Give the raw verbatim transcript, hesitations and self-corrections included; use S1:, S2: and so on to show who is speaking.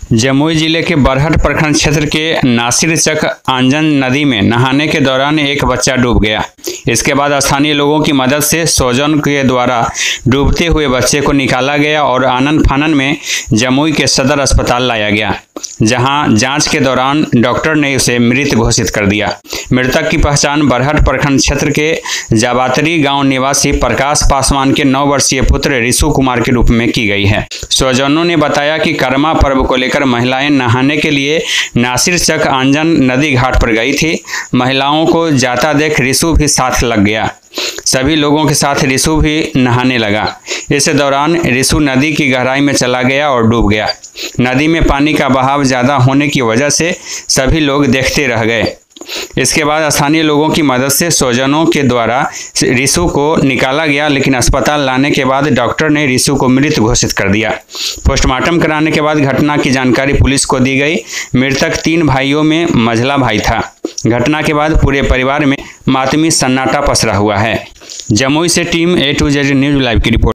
S1: जमुई जिले के बरहट प्रखंड क्षेत्र के नासिरचक आंजन नदी में नहाने के दौरान एक बच्चा डूब गया। इसके बाद स्थानीय लोगों की मदद से स्वजन के द्वारा डूबते हुए बच्चे को निकाला गया और आनन फानन में जमुई के सदर अस्पताल लाया गया, जहां जांच के दौरान डॉक्टर ने उसे मृत घोषित कर दिया। मृतक की पहचान बरहट प्रखंड क्षेत्र के जाबातरी गांव निवासी प्रकाश पासवान के नौ वर्षीय पुत्र रिशु कुमार के रूप में की गई है। स्वजनों ने बताया कि कर्मा पर्व को लेकर महिलाएं नहाने के लिए नासिरचक आंजन नदी घाट पर गई थी। महिलाओं को जाता देख रिशु भी साथ लग गया। सभी लोगों के साथ रिशु भी नहाने लगा। इस दौरान रिशु नदी की गहराई में चला गया और डूब गया। नदी में पानी का बहाव ज्यादा होने की वजह से सभी लोग देखते रह गए। इसके बाद स्थानीय लोगों की मदद से स्वजनों के द्वारा रिशु को निकाला गया, लेकिन अस्पताल लाने के बाद डॉक्टर ने रिशु को मृत घोषित कर दिया। पोस्टमार्टम कराने के बाद घटना की जानकारी पुलिस को दी गई। मृतक तीन भाइयों में मझला भाई था। घटना के बाद पूरे परिवार में मातमी सन्नाटा पसरा हुआ है। जमुई से team A to Z news live की रिपोर्ट।